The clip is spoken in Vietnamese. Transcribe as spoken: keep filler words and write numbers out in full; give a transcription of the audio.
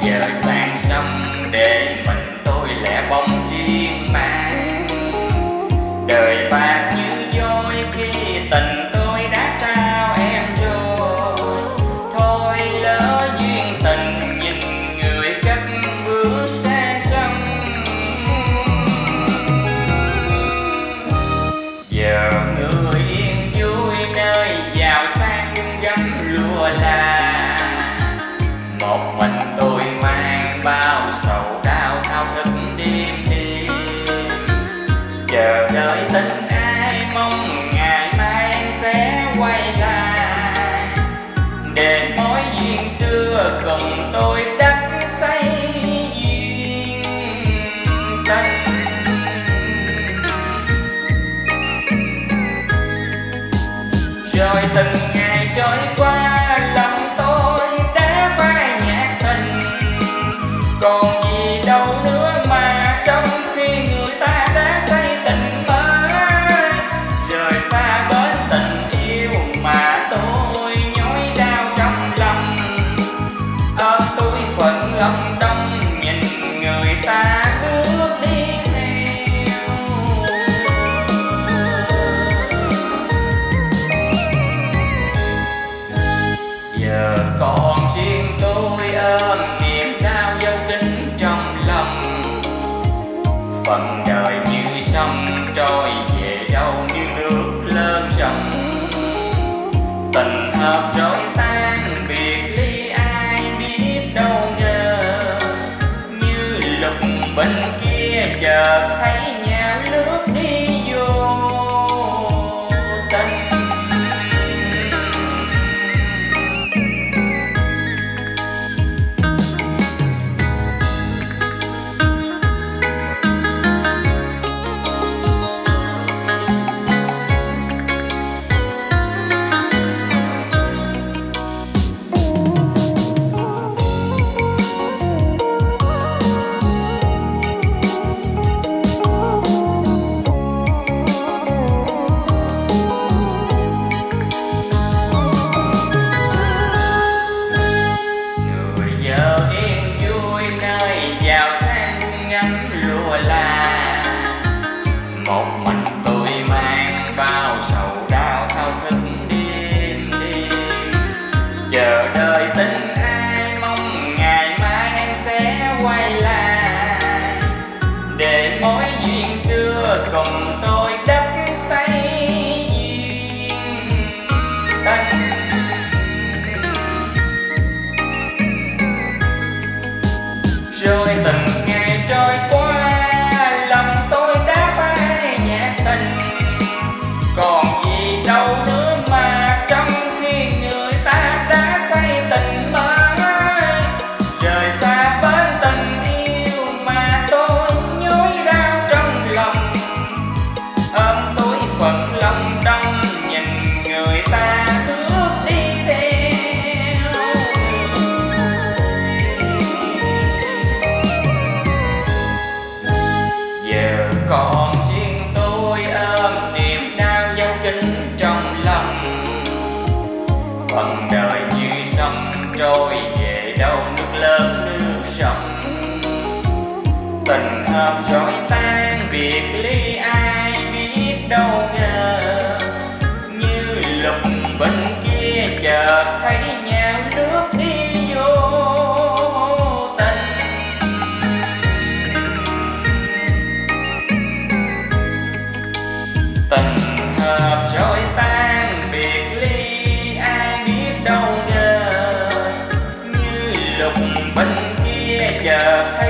giờ sang sông để mình tôi lẻ bóng chim mang. Đời bạc như vôi khi tình tôi đã trao em rồi. Thôi lỡ duyên tình nhìn người cất bước sang sông. Giờ người yên vui nơi giàu sang gấm lúa là. Một mình tôi mang bao sầu đau thao thức đêm đêm. Chờ đợi tình ai mong ngày mai em sẽ quay lại. Để mối duyên xưa cùng tôi đắp xây duyên tình. Rồi từng ngày trôi qua lòng tôi đã phai nhạt tình. Còn gì đâu nữa mà trong khi người ta đã xây tình mới. Rời xa bến tình yêu mà tôi nhói đau trong lòng. Ôm túi phận lòng đông nhìn người ta bước đi theo. Giờ còn riêng tôi ôm niềm đau dấu kín trong lòng. Phần đời như sông trôi về đâu như nước lớn rộng. Tình hợp rồi tan biệt ly ai biết đâu ngờ. Như lúc bên kia chợt thấy nhau lướt đi vô tình. Giàu sang ngắm lúa là. Một mình tôi mang bao sầu đau thao thức đêm đêm. Chờ đợi tình ai mong ngày mai em sẽ quay lại. Để mối duyên xưa cùng tôi đắp xây duyên tình. Rồi từng ngày trôi qua lòng tôi đã phai nhạt tình. Còn gì đâu nữa mà trong khi người ta đã xây tình mới. Rời xa bến tình yêu mà tôi nhói đau trong lòng. Ôm túi phận lòng đông nhìn người ta bước đi theo. Giờ còn riêng tôi ôm niềm đau dấu kín trong lòng. Phần đời như sông trôi về đâu nước lớn nước rộng. Tình hợp rồi tan biệt ly ai biết đâu ngờ. Như lúc bên kia chợt thấy nhau lướt đi vô tình. Tình hợp rồi tan biệt ly ai biết đâu ngờ. Như lúc bên kia chợt